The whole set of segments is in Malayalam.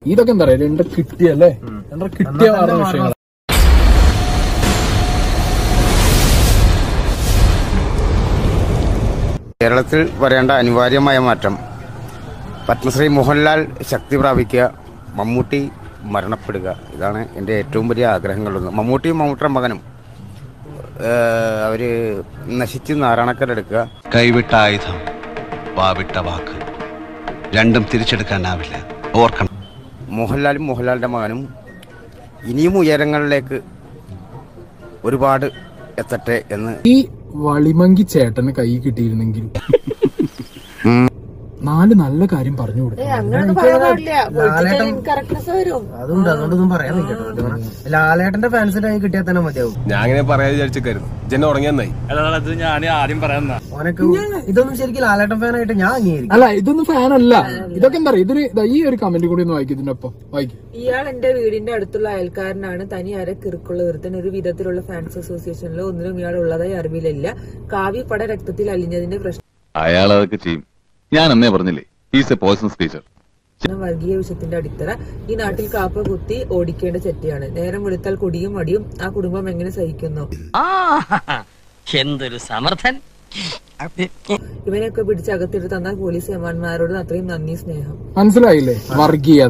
ഇതൊക്കെ എന്താ പറയാ രണ്ടര കിട്ടിയല്ലേ രണ്ടര കിട്ടിയ വിഷയങ്ങൾ. കേരളത്തിൽ വരേണ്ട അനിവാര്യമായ മാറ്റം പത്മശ്രീ മോഹൻലാൽ ശക്തി പ്രാപിക്കുക, മമ്മൂട്ടി മരണപ്പെടുക. ഇതാണ് എൻ്റെ ഏറ്റവും വലിയ ആഗ്രഹങ്ങളൊന്ന്. മമ്മൂട്ടിയും മമ്മൂട്ടിയുടെ മകനും അവര് നശിച്ച് നാരായണക്കരെടുക്കുക. കൈവിട്ട ആയുധം, വാവിട്ട വാക്ക്, രണ്ടും തിരിച്ചെടുക്കാനാവില്ല, ഓർക്കണം. മോഹൻലാലും മോഹൻലാലിൻ്റെ മകനും ഇനിയും ഉയരങ്ങളിലേക്ക് ഒരുപാട് എത്തട്ടെ എന്ന്. ഈ വളിമങ്കി ചേട്ടന് കൈ കിട്ടിയിരുന്നെങ്കിൽ 4 നല്ല കാര്യം പറഞ്ഞു കൊടുക്കും. അതുകൊണ്ട് അതുകൊണ്ടൊന്നും പറയാൻ കേട്ടോ. ലാലേട്ടന്റെ ഫാൻസിന്റെ കൈ കിട്ടിയാൽ തന്നെ മതിയാവും. ഞാൻ അങ്ങനെ പറയാൻ വിചാരിച്ചിരുന്നു. ജന ഉറങ്ങിയെന്നായി. ഞാൻ ആദ്യം പറയാൻ ഇതൊന്നും ശരിക്കും ലാലേട്ടൻ ഫാനായിട്ട് ഞാൻ അംഗീകരിക്കും. അല്ല, ഇതൊന്നും ഫാനല്ല. ഇതൊക്കെ എന്താ പറയാ, ഇതിന് ഈ ഒരു കമന്റ് കൂടി ഒന്ന് വായിക്കും. ഇതിനൊപ്പം വായിക്കും. ഇയാൾ എന്റെ വീടിന്റെ അടുത്തുള്ള അയൽക്കാരനാണ്. തനി അര കിറുക്കുള്ള ഒരുത്തൻ. ഒരു വിധത്തിലുള്ള ഫാൻസ് അസോസിയേഷനിലോ ഒന്നിലും ഇയാൾ ഉള്ളതായി അറിവിലില്ല. കാവ്യപട രക്തത്തിൽ അലിഞ്ഞതിന്റെ പ്രശ്നം അയാൾ അതൊക്കെ ചെയ്യും. ഞാൻ അന്നേ പറഞ്ഞില്ലേ, ഈസ് എ പോയ്സൺ സ്പീച്ചർ. വർഗീയ വിഷത്തിന്റെ അടിത്തറ. ഈ നാട്ടിൽ കാപ്പ കുത്തി ഓടിക്കേണ്ട ചെറ്റയാണ്. നേരം വെളുത്താൽ കൊടിയും മടിയും. ആ കുടുംബം എങ്ങനെ സഹിക്കുന്നു? എന്തൊരു സമർത്ഥൻ. ഇവനെയൊക്കെ പിടിച്ച് അകത്തിട്ട് തന്നാൽ പോലീസ് ഏമാന്മാരോട് അത്രയും നന്ദി, സ്നേഹം. മനസ്സിലായില്ലേ? വർഗീയ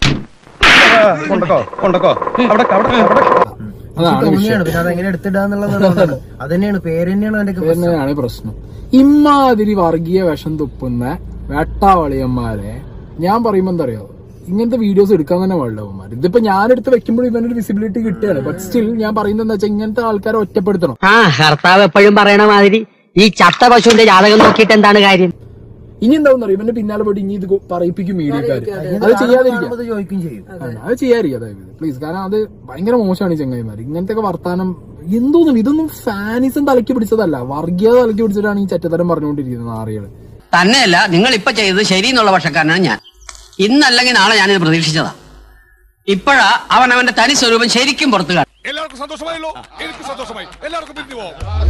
പിന്നെ അതെങ്ങനെ എടുത്തിടാന്നുള്ളത് അതന്നെയാണ് പേര് തന്നെയാണ് പ്രശ്നം. ഇമ്മാതിരി വർഗീയ വിഷം തുപ്പുന്ന വേട്ടാവളിയന്മാരെ ഞാൻ പറയുമ്പോ എന്താ അറിയോ, ഇങ്ങനത്തെ വീഡിയോസ് എടുക്കാൻ തന്നെ പാടില്ലവന്മാർ. ഇതിപ്പോ ഞാനെടുത്ത് വെക്കുമ്പോൾ ഇവനൊരു വിസിബിലിറ്റി കിട്ടുകയാണ്. ബട്ട് സ്റ്റിൽ ഞാൻ പറയുന്നത് എന്താ വെച്ചാൽ ഇങ്ങനത്തെ ആൾക്കാരെ ഒറ്റപ്പെടുത്തണം. കർത്താവ് എപ്പോഴും പറയണ മാതിരി ഈ ചത്ത പശുവിന്റെ ജാതകം നോക്കിയിട്ട് എന്താണ് കാര്യം? ഇനി എന്താവും അറിയാം, ഇവന്റെ പിന്നാലെ പോയിട്ട് ഇനി ഇത് പറയിപ്പിക്കും മീഡിയക്കാർ. അത് ചെയ്യാതിരിക്കും, അത് ചെയ്യാതിരിക്കും അതായത് പ്ലീസ്. കാരണം അത് ഭയങ്കര മോശമാണ് ഈ ചങ്ങായിമാർ. ഇങ്ങനത്തെ ഒക്കെ വർത്താനം എന്തോന്നും ഇതൊന്നും ഫാനിസം തലക്കി പിടിച്ചതല്ല, വർഗീയത തലക്കി പിടിച്ചിട്ടാണ് ഈ ചറ്റത്തരം പറഞ്ഞുകൊണ്ടിരിക്കുന്നത് ആറികള്. തന്നെയല്ല, നിങ്ങൾ ഇപ്പൊ ചെയ്തത് ശരിയെന്നുള്ള പക്ഷക്കാരനാണ് ഞാൻ. ഇന്നല്ലെങ്കിൽ നാളെ ഞാനിത് പ്രതീക്ഷിച്ചതാ. ഇപ്പോഴാ അവൻ അവന്റെ തനി സ്വരൂപം ശരിക്കും പുറത്തു കാണും. എല്ലാവർക്കും സന്തോഷമായല്ലോ. എനിക്ക് സന്തോഷമായി. എല്ലാവർക്കും പിരിഞ്ഞു പോവാം.